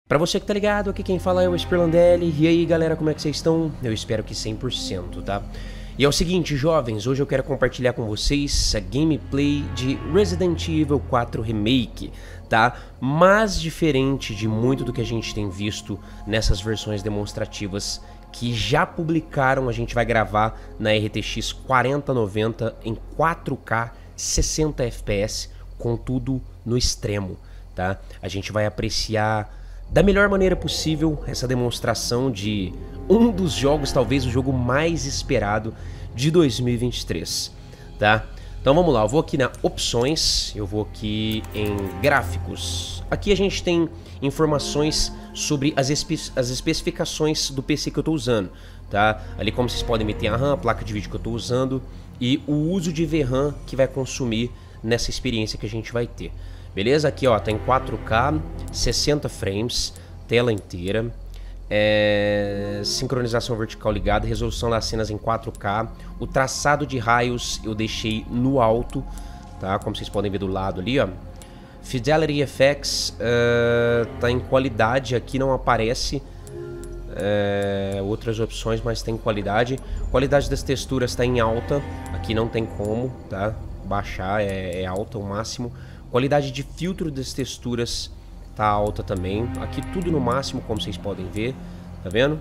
Pra você que tá ligado, aqui quem fala é o Esperlandelli. E aí galera, como é que vocês estão? Eu espero que 100%, tá? E é o seguinte, jovens, hoje eu quero compartilhar com vocês a gameplay de Resident Evil 4 Remake, tá? Mas diferente de muito do que a gente tem visto nessas versões demonstrativas que já publicaram, a gente vai gravar na RTX 4090 em 4K 60 FPS, contudo no extremo, tá? A gente vai apreciar da melhor maneira possível essa demonstração de um dos jogos, talvez o jogo mais esperado de 2023, tá? Então vamos lá, eu vou aqui na opções, eu vou aqui em gráficos. Aqui a gente tem informações sobre as especificações do PC que eu tô usando, tá? Ali como vocês podem ver tem a RAM, a placa de vídeo que eu tô usando e o uso de VRAM que vai consumir nessa experiência que a gente vai ter. Beleza? Aqui ó, tá em 4K, 60 frames, tela inteira, sincronização vertical ligada, resolução das cenas em 4K, o traçado de raios eu deixei no alto, tá? Como vocês podem ver do lado ali, ó. Fidelity FX tá em qualidade, aqui não aparece outras opções, mas tem qualidade. Qualidade das texturas tá em alta, aqui não tem como, tá? Baixar, é alta o máximo. Qualidade de filtro das texturas tá alta também. Aqui tudo no máximo, como vocês podem ver. Tá vendo?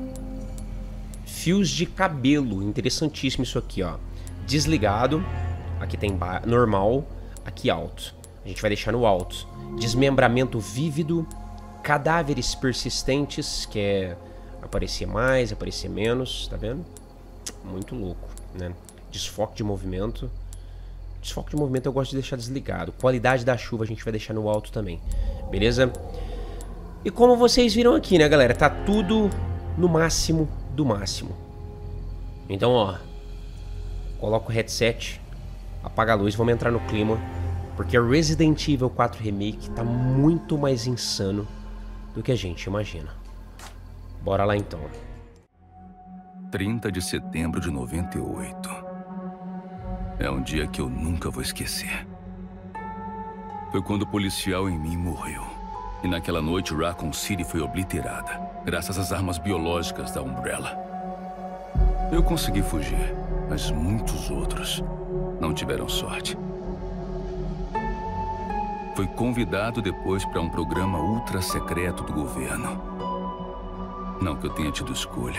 Fios de cabelo. Interessantíssimo isso aqui, ó. Desligado. Aqui tem normal. Aqui alto. A gente vai deixar no alto. Desmembramento vívido. Cadáveres persistentes. Que é aparecer mais, aparecer menos. Tá vendo? Muito louco, né? Desfoque de movimento. Desfoque de movimento eu gosto de deixar desligado. Qualidade da chuva a gente vai deixar no alto também. Beleza? E como vocês viram aqui, né, galera? Tá tudo no máximo do máximo. Então, ó. Coloca o headset. Apaga a luz. Vamos entrar no clima. Porque Resident Evil 4 Remake tá muito mais insano do que a gente imagina. Bora lá então. 30 de setembro de 98. É um dia que eu nunca vou esquecer. Foi quando o policial em mim morreu. E naquela noite Raccoon City foi obliterada, graças às armas biológicas da Umbrella. Eu consegui fugir, mas muitos outros não tiveram sorte. Fui convidado depois para um programa ultra secreto do governo. Não que eu tenha tido escolha.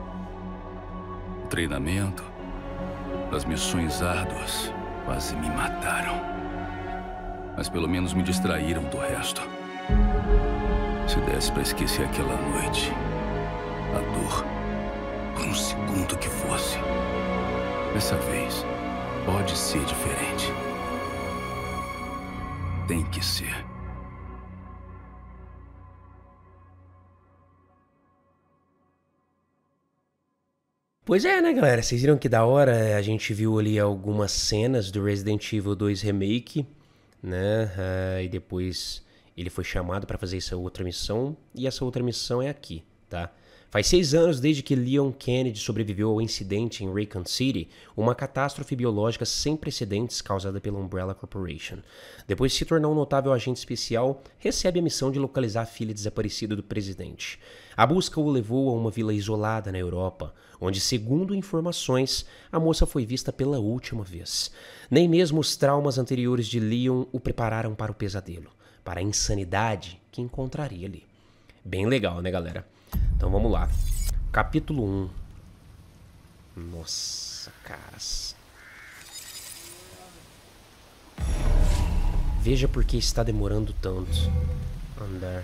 O treinamento, as missões árduas quase me mataram. Mas pelo menos me distraíram do resto. Se desse pra esquecer aquela noite, a dor, por um segundo que fosse, dessa vez pode ser diferente. Tem que ser. Pois é, né, galera? Vocês viram que da hora a gente viu ali algumas cenas do Resident Evil 2 Remake, né? E depois ele foi chamado para fazer essa outra missão, e essa outra missão é aqui, tá? Faz 6 anos desde que Leon Kennedy sobreviveu ao incidente em Raccoon City, uma catástrofe biológica sem precedentes causada pela Umbrella Corporation. Depois de se tornar um notável agente especial, recebe a missão de localizar a filha desaparecida do presidente. A busca o levou a uma vila isolada na Europa, onde, segundo informações, a moça foi vista pela última vez. Nem mesmo os traumas anteriores de Leon o prepararam para o pesadelo, para a insanidade que encontraria ali. Bem legal, né, galera? Então vamos lá. Capítulo 1. Nossa, caras. Veja por que está demorando tanto. Andar.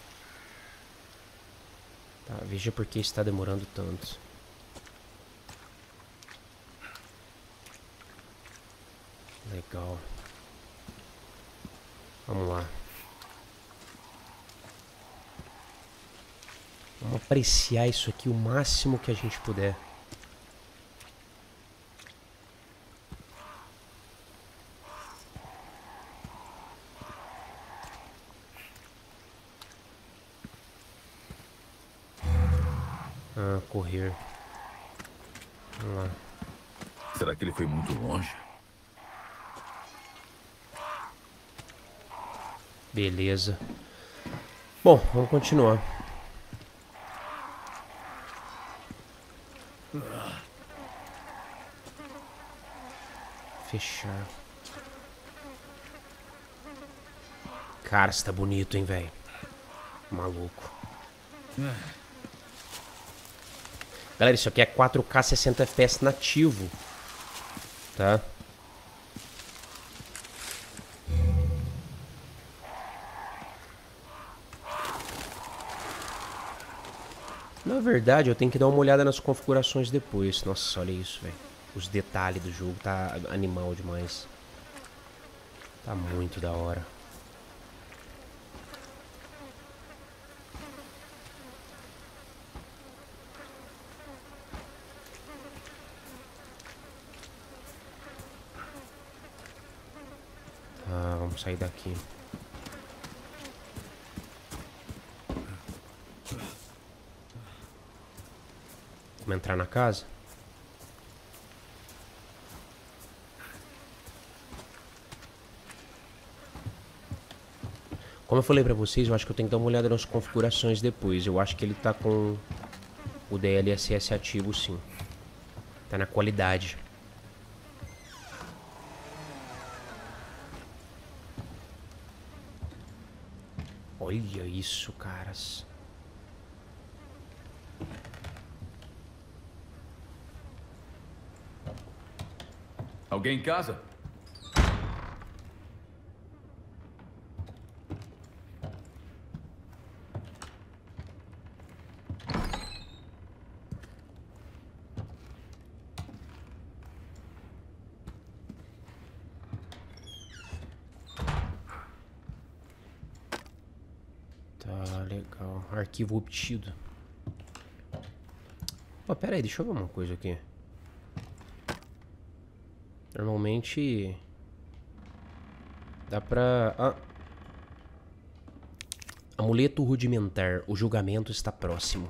Tá, veja por que está demorando tanto. Legal. Vamos lá. Vamos apreciar isso aqui o máximo que a gente puder. Correr. Vamos lá. Será que ele foi muito longe? Beleza. Bom, vamos continuar. Fechar. Cara, isso tá bonito, hein, velho. Maluco. Galera, isso aqui é 4K 60 FPS nativo. Tá? Na verdade, eu tenho que dar uma olhada nas configurações depois. Nossa, olha isso, velho. Os detalhes do jogo tá animal demais. Tá muito da hora. Tá, vamos sair daqui. Vamos entrar na casa? Como eu falei pra vocês, eu acho que eu tenho que dar uma olhada nas configurações depois. Eu acho que ele tá com o DLSS ativo, sim. Tá na qualidade. Olha isso, caras. Alguém em casa? Tá, legal. Arquivo obtido. Pô, pera aí, deixa eu ver uma coisa aqui. Normalmente dá pra... Ah. Amuleto rudimentar. O julgamento está próximo.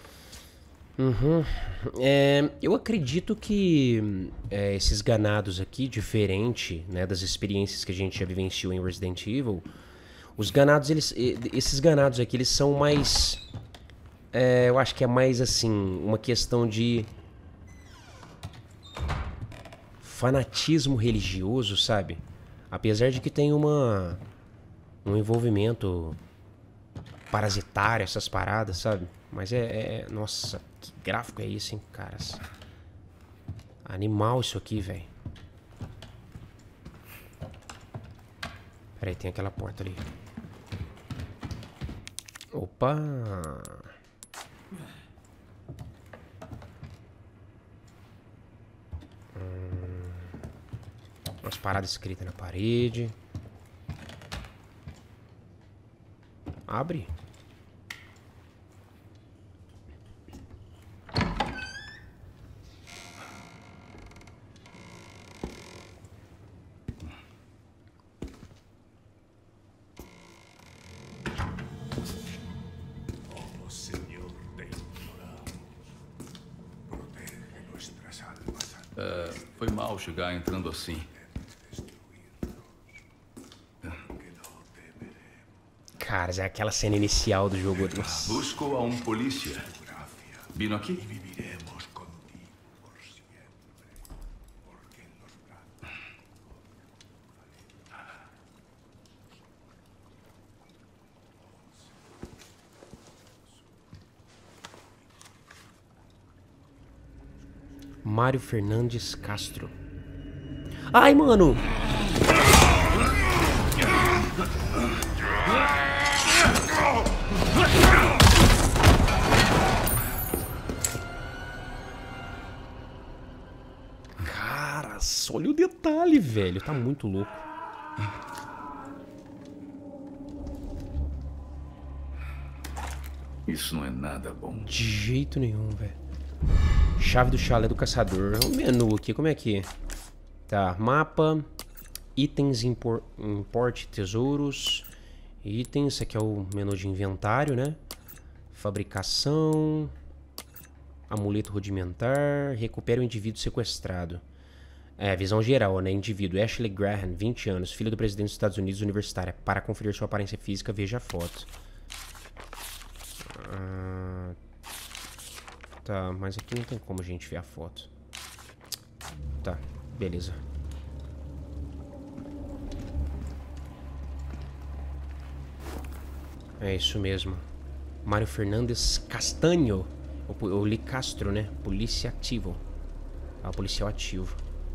Eu acredito que esses ganados aqui, diferente, né, das experiências que a gente já vivenciou em Resident Evil, os ganados, esses ganados aqui, eles são mais... eu acho que é mais assim, uma questão de fanatismo religioso, sabe? Apesar de que tem um envolvimento parasitário, essas paradas, sabe? Mas nossa, que gráfico é esse, hein, caras? Animal isso aqui, velho. Pera aí, tem aquela porta ali. Opa! Umas paradas escritas na parede. Abre. Foi mal chegar entrando assim. Cara, é aquela cena inicial do jogo. Nossa. Busco a um polícia. Vino aqui? Mário Fernandes Castro. Ai, mano! Cara, olha o detalhe, velho. Tá muito louco. Isso não é nada bom. De jeito nenhum, velho. Chave do chalé do caçador. O menu aqui, como é que é? Tá, mapa. Itens, importe, tesouros. Itens, esse aqui é o menu de inventário, né? Fabricação. Amuleto rudimentar. Recupera o indivíduo sequestrado. Visão geral, né? Indivíduo. Ashley Graham, 20 anos. Filho do presidente dos Estados Unidos, universitária. Para conferir sua aparência física, veja a foto. Tá, mas aqui não tem como a gente ver a foto. Tá, beleza. É isso mesmo. Mário Fernandes Castanho. Eu li Castro, né? Polícia ativo. Ah, policial ativo.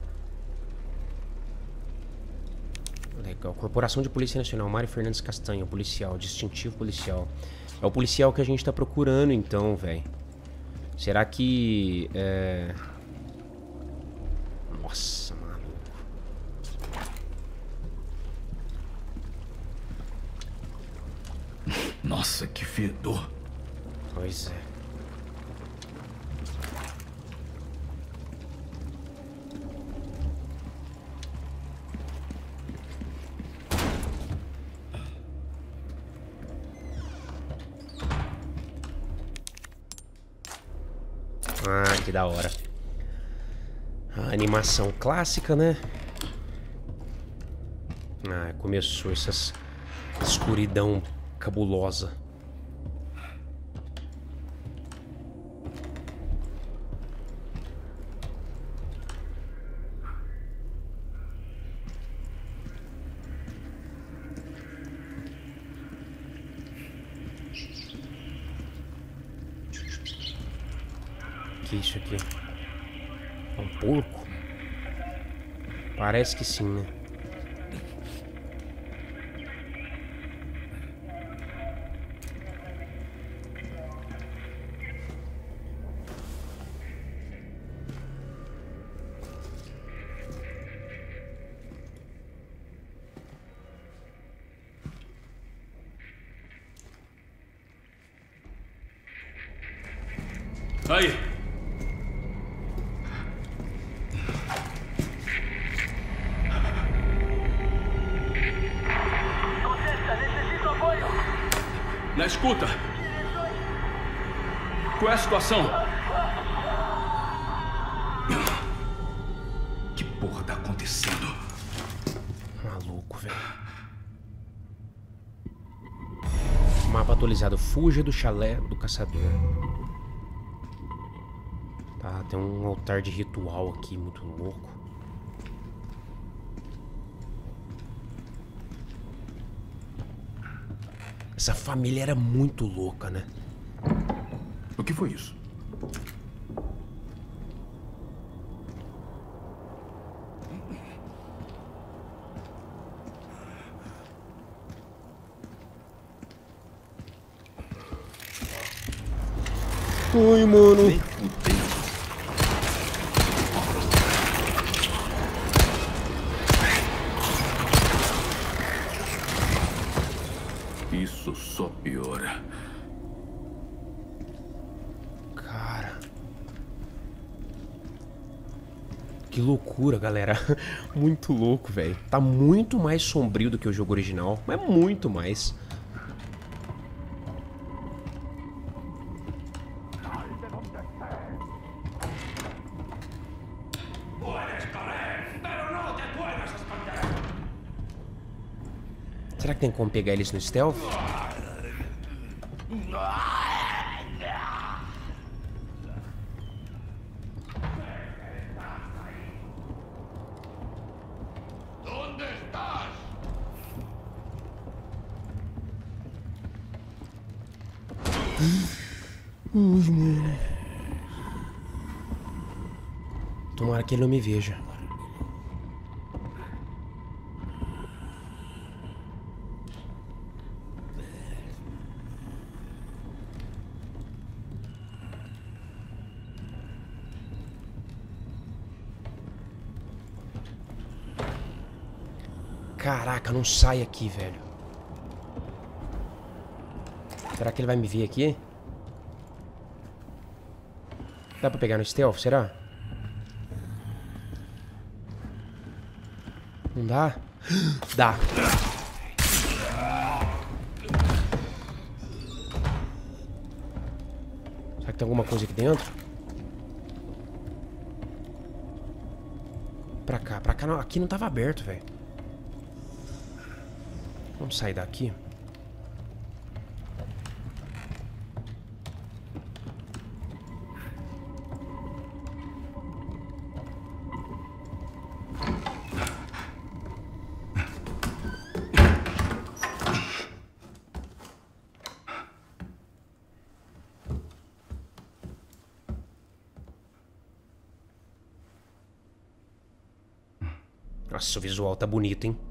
Legal. Corporação de Polícia Nacional. Mário Fernandes Castanho. Policial. Distintivo policial. É o policial que a gente tá procurando, então, velho. Será que... Nossa, maluco. Nossa, que fedor. Pois é. Ah, que da hora. A animação clássica, né? Ah, começou essa escuridão cabulosa. Que isso aqui? É um porco? Parece que sim, né? Aí! Necessito apoio! Na escuta! Qual é a situação? Que porra tá acontecendo? Maluco, velho. Mapa atualizado. Fuja do chalé do caçador. Tá, tem um altar de ritual aqui, muito louco. Essa família era muito louca, né? O que foi isso? Ai, mano. Isso só piora. Cara. Que loucura, galera. Muito louco, velho. Tá muito mais sombrio do que o jogo original. Mas muito mais. Será que tem como pegar eles no stealth? Tomara que ele não me veja. Caraca, não sai aqui, velho. Será que ele vai me ver aqui? Dá pra pegar no stealth, será? Não dá? Dá. Será que tem alguma coisa aqui dentro? Pra cá não. Aqui não tava aberto, velho. Vamos sair daqui. Nossa, o visual tá bonito, hein?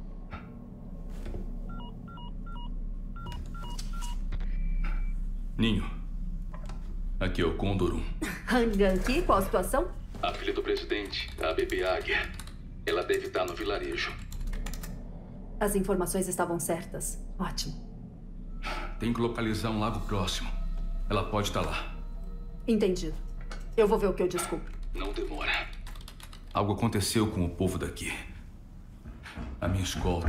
Ninho. Aqui é o Condor 1. Hannigan aqui, qual a situação? A filha do presidente, a bebê Águia. Ela deve estar no vilarejo. As informações estavam certas. Ótimo. Tem que localizar um lago próximo. Ela pode estar lá. Entendido. Eu vou ver o que eu descubro. Não demora. Algo aconteceu com o povo daqui. A minha escolta.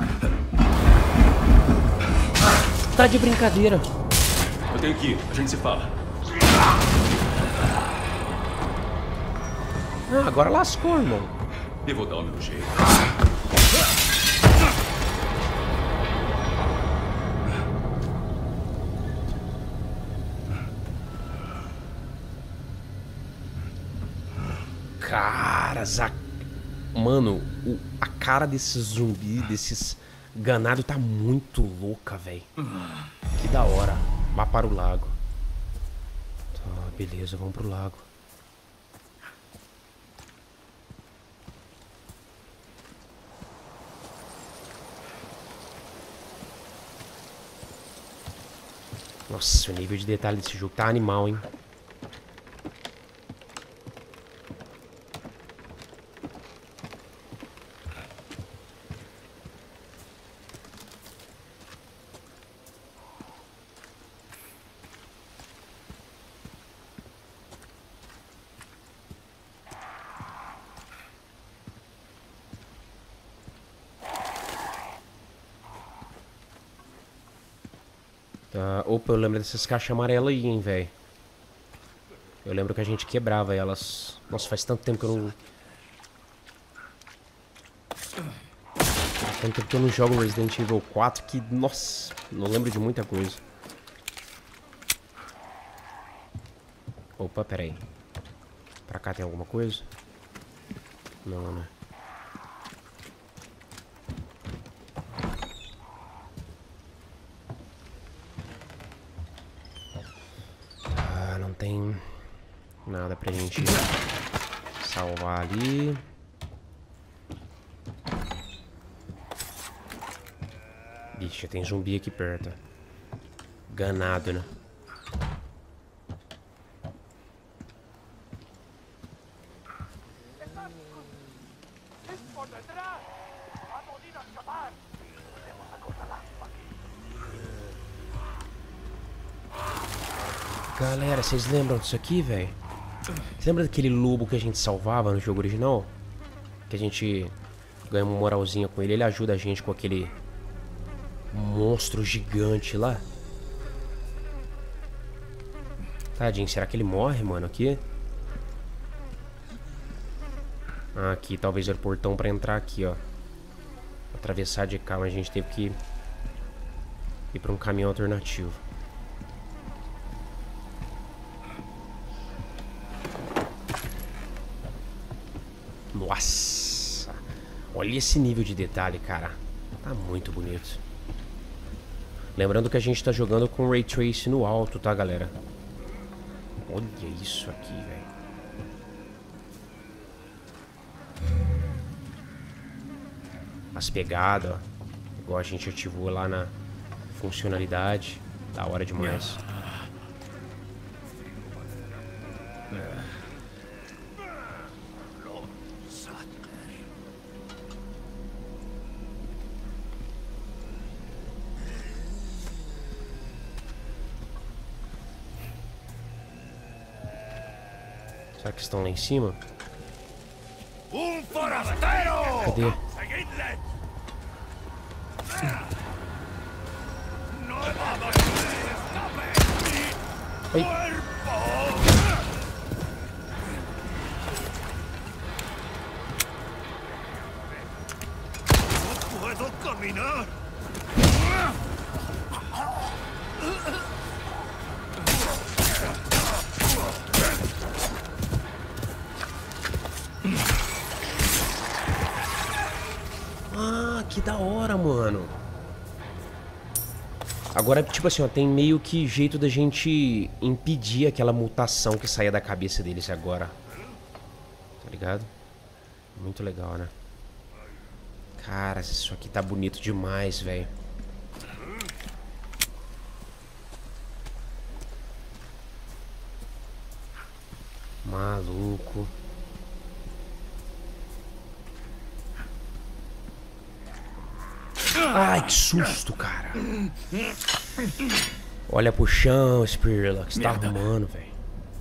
Tá de brincadeira. Eu tenho que ir. A gente se fala. Ah, agora lascou, irmão. Eu vou dar o meu jeito. Caras, mano, a cara desses zumbis, desses ganados tá muito louca, velho. Que da hora. Vá para o lago. Tá, beleza, vamos pro lago. Nossa, o nível de detalhe desse jogo tá animal, hein? Tá. Opa, eu lembro dessas caixas amarelas aí, hein, velho. Eu lembro que a gente quebrava elas. Nossa, faz tanto tempo que eu não... Faz tanto tempo que eu não jogo Resident Evil 4 que, nossa, não lembro de muita coisa. Opa, pera aí. Pra cá tem alguma coisa? Não, né? Não tem nada pra gente salvar ali. Bicho, tem zumbi aqui perto. Ganado, né? Galera, vocês lembram disso aqui, velho? Você lembra daquele lobo que a gente salvava no jogo original? Que a gente ganha uma moralzinha com ele. Ele ajuda a gente com aquele monstro gigante lá. Tadinho, será que ele morre, mano, aqui? Ah, aqui, talvez era o portão pra entrar aqui, ó. Atravessar de cá, mas a gente teve que ir pra um caminho alternativo. Nossa, olha esse nível de detalhe, cara. Tá muito bonito. Lembrando que a gente tá jogando com Ray Tracing no alto, tá, galera? Olha isso aqui, velho. As pegadas, ó. Igual a gente ativou lá na funcionalidade. Da hora demais. Será que estão lá em cima? Cadê? Ai. Ah, que da hora, mano. Agora, tipo assim, ó, tem meio que jeito da gente impedir aquela mutação que saia da cabeça deles agora. Tá ligado? Muito legal, né? Cara, isso aqui tá bonito demais, velho. Maluco. Ai, que susto, cara. Olha pro chão, Spirla, que você tá arrumando, velho.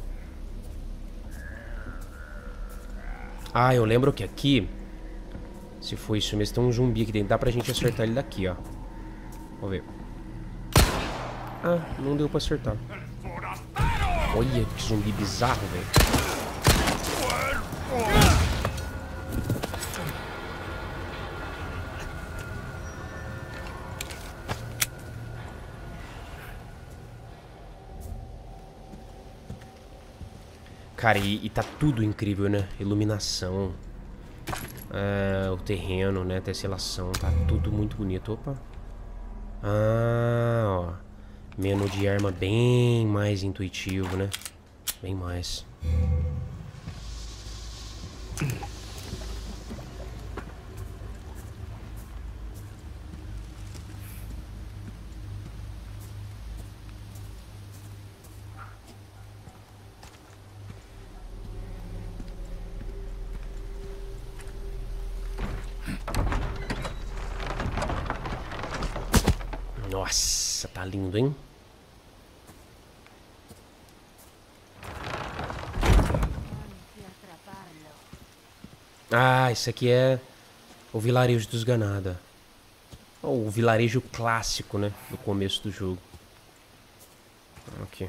Ah, eu lembro que aqui, se foi isso mesmo, tem um zumbi aqui dentro. Dá pra gente acertar ele daqui, ó. Vamos ver. Ah, não deu pra acertar. Olha que zumbi bizarro, velho. Cara, e tá tudo incrível, né? Iluminação, o terreno, né? Tesselação, tá tudo muito bonito. Opa. Ah, ó. Menu de arma bem mais intuitivo, né? Bem mais. Nossa, tá lindo, hein? Ah, isso aqui é o vilarejo dos Ganada. O vilarejo clássico, né? Do começo do jogo. Aqui.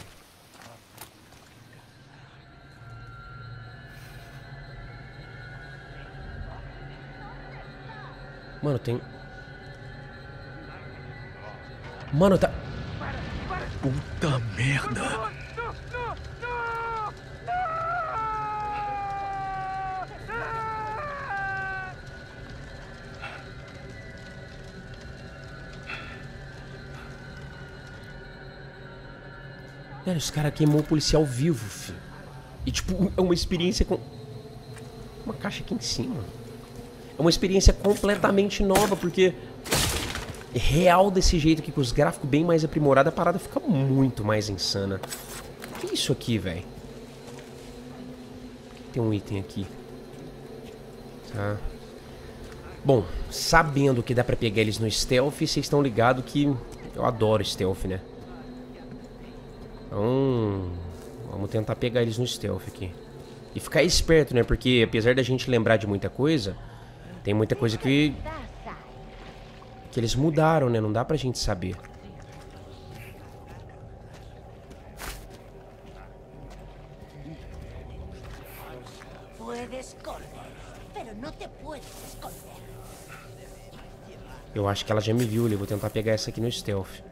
Mano, tem... Mano, tá... Puta merda. Velho, os caras queimou o policial vivo, filho. E tipo, é uma experiência com... Uma caixa aqui em cima. É uma experiência completamente nova, porque... Real desse jeito aqui, com os gráficos bem mais aprimorados, a parada fica muito mais insana. O que é isso aqui, velho? Tem um item aqui. Tá. Bom, sabendo que dá pra pegar eles no stealth, vocês estão ligados que eu adoro stealth, né? Então, vamos tentar pegar eles no stealth aqui. E ficar esperto, né? Porque apesar da gente lembrar de muita coisa, tem muita coisa que eles mudaram, né? Não dá pra gente saber. Eu acho que ela já me viu ali. Vou tentar pegar essa aqui no stealth.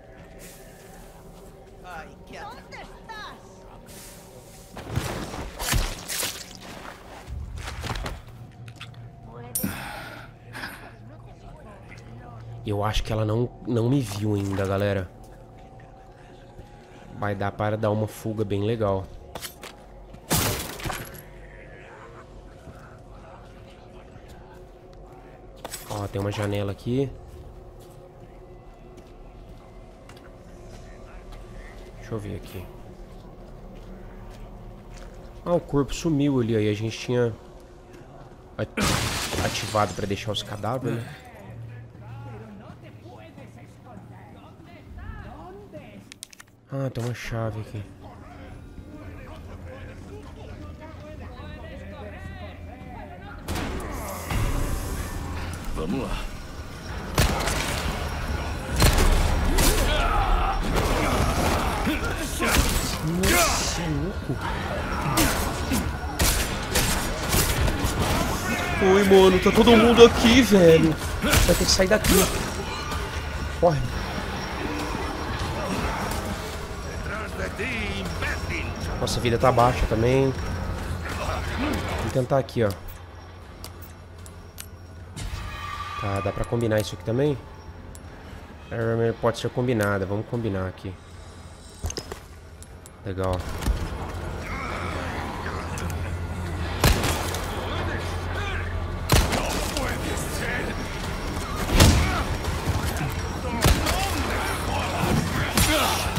Eu acho que ela não me viu ainda, galera. Vai dar para dar uma fuga bem legal. Ó, tem uma janela aqui. Deixa eu ver aqui. Ah, o corpo sumiu ali. Aí a gente tinha ativado para deixar os cadáveres, né? Ah, tem uma chave aqui. Vamos lá. Nossa, louco. Oi, mano, tá todo mundo aqui, velho. Vai ter que sair daqui. Corre. Nossa, a vida tá baixa também. Vamos tentar aqui, ó. Tá, dá pra combinar isso aqui também? Pode ser combinada, vamos combinar aqui. Legal.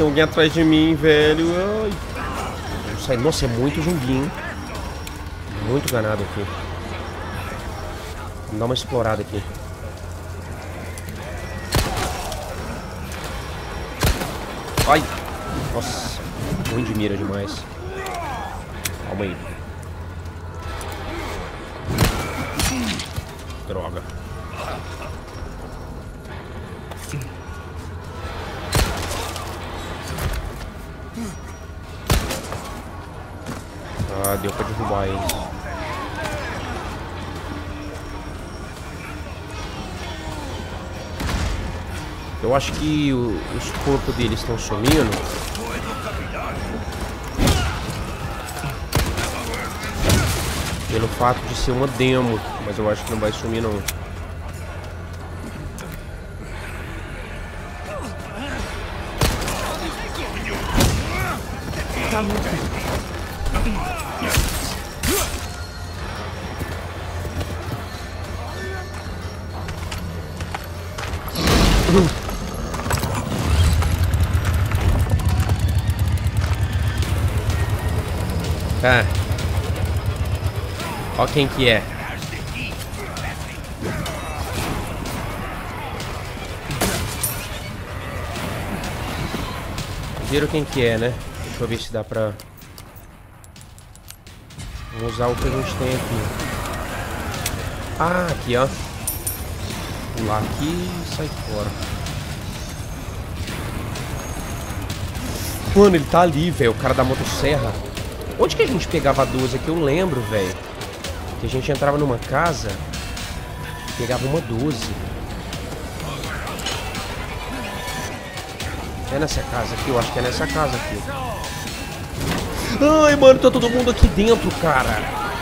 tem alguém atrás de mim, velho. Ai. Nossa, é muito zumbi, hein? Muito ganado aqui. Vamos dar uma explorada aqui. Ai! Nossa, ruim de mira demais. Calma aí. Droga. Ah, deu pra derrubar eles. Eu acho que os corpos deles estão sumindo. Pelo fato de ser uma demo. Mas eu acho que não vai sumir, não. Tá louco. Tá. Ó quem que é. Viram quem que é, né? Deixa eu ver se dá pra... Vamos usar o que a gente tem aqui. Ah, aqui, ó. Pular aqui e sai fora. Mano, ele tá ali, velho. O cara da motosserra. Onde que a gente pegava a 12 aqui? Eu lembro, velho. Que a gente entrava numa casa e pegava uma 12. É nessa casa aqui? Eu acho que é nessa casa aqui. Ai, mano, tá todo mundo aqui dentro, cara.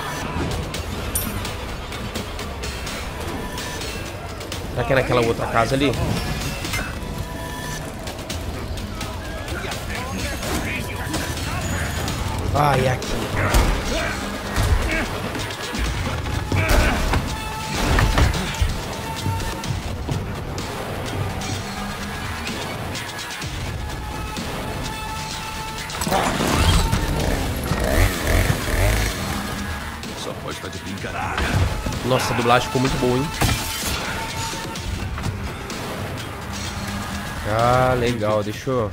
Será que é naquela outra casa ali? Ah, é aqui. Só pode estar de brincadeira. Nossa, a dublagem ficou muito boa, hein? Ah, legal, deixa eu...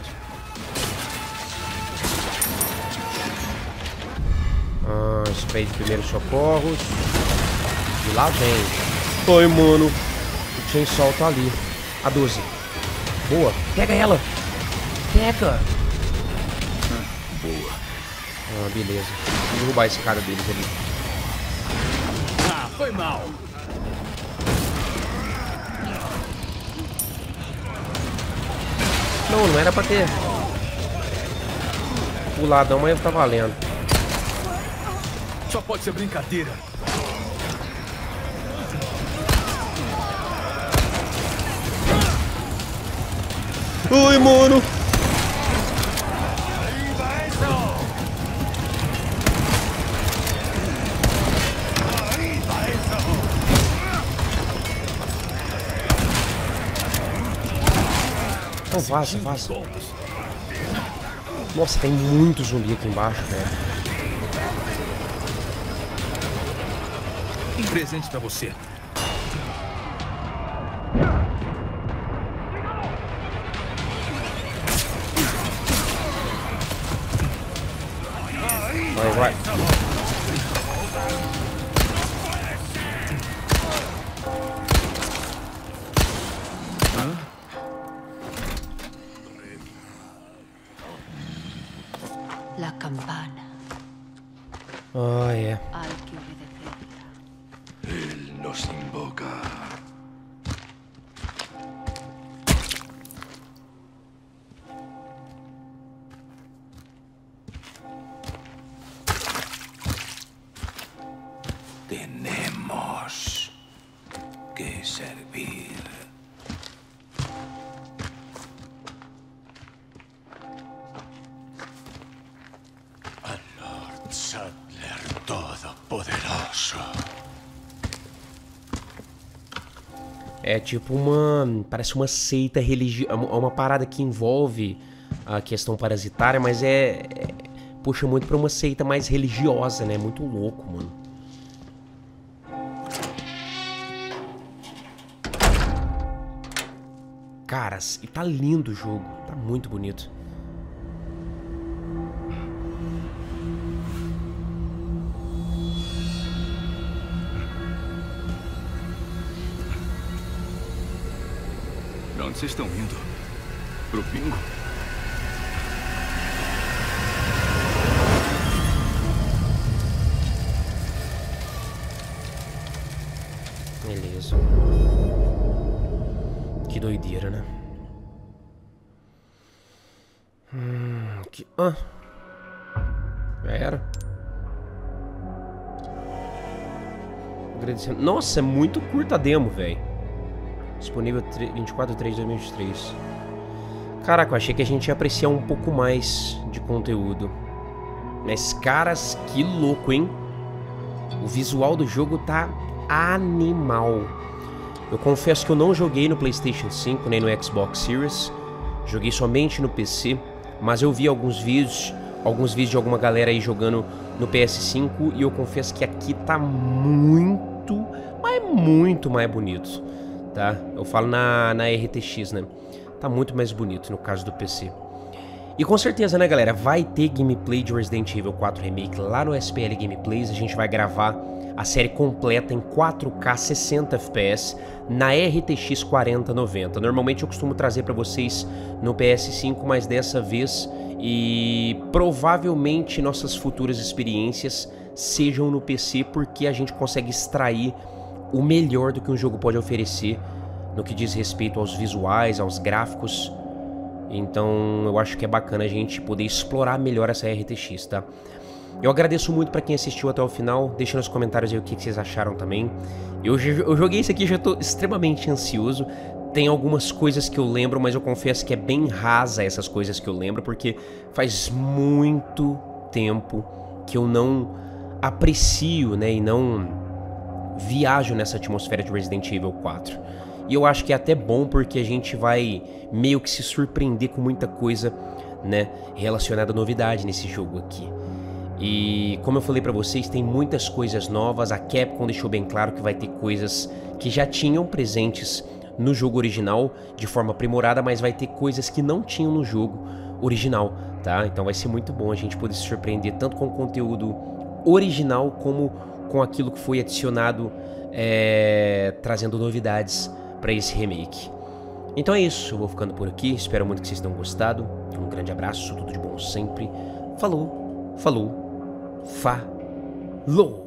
spray de primeiros socorros. E lá vem. Ai, mano. O chainsaw tá ali. A 12. Boa. Pega ela. Pega. Boa. Ah, beleza. Vou derrubar esse cara deles ali. Ah, foi mal. Não era pra ter puladão, mas tá valendo. Só pode ser brincadeira. Ai, mano. Então vaza, vaza. Nossa, tem muito zumbi aqui embaixo, velho. Presente pra você. Vai. La campana. Ah, é. Hay que obedecerla. Él nos invoca. Tenemos que servir. Al Lord Saddler Todopoderoso. É tipo uma... Parece uma seita religiosa. Uma parada que envolve a questão parasitária, mas puxa muito pra uma seita mais religiosa, né? Muito louco, mano. Caras, e tá lindo o jogo, tá muito bonito. Pra onde vocês estão indo? Pro bingo? Beleza. Que doideira, né? Já era. Agradecendo. Nossa, é muito curta a demo, velho. Disponível 24/3/2023. Caraca, eu achei que a gente ia apreciar um pouco mais de conteúdo. Mas, caras, que louco, hein? O visual do jogo tá animal. Eu confesso que eu não joguei no PlayStation 5 nem no Xbox Series. Joguei somente no PC. Mas eu vi alguns vídeos de alguma galera aí jogando no PS5. E eu confesso que aqui tá muito, mas muito mais bonito, tá? Eu falo na RTX, né? Tá muito mais bonito no caso do PC. E com certeza, né, galera, vai ter gameplay de Resident Evil 4 Remake lá no SPL Gameplays. A gente vai gravar a série completa em 4K 60 FPS na RTX 4090. Normalmente eu costumo trazer para vocês no PS5, mas dessa vez e provavelmente nossas futuras experiências sejam no PC, porque a gente consegue extrair o melhor do que um jogo pode oferecer no que diz respeito aos visuais, aos gráficos. Então eu acho que é bacana a gente poder explorar melhor essa RTX, tá? Eu agradeço muito pra quem assistiu até o final. Deixa nos comentários aí o que vocês acharam também. Eu joguei isso aqui e já tô extremamente ansioso. Tem algumas coisas que eu lembro, mas eu confesso que é bem rasa essas coisas que eu lembro, porque faz muito tempo que eu não aprecio, né, e não viajo nessa atmosfera de Resident Evil 4. E eu acho que é até bom, porque a gente vai meio que se surpreender com muita coisa, né, relacionada à novidade nesse jogo aqui. E como eu falei pra vocês, tem muitas coisas novas. A Capcom deixou bem claro que vai ter coisas que já tinham presentes no jogo original de forma aprimorada, mas vai ter coisas que não tinham no jogo original, tá? Então vai ser muito bom a gente poder se surpreender tanto com o conteúdo original como com aquilo que foi adicionado, trazendo novidades para esse remake. Então é isso, eu vou ficando por aqui, espero muito que vocês tenham gostado. Um grande abraço, tudo de bom sempre. Falou, falou, falou!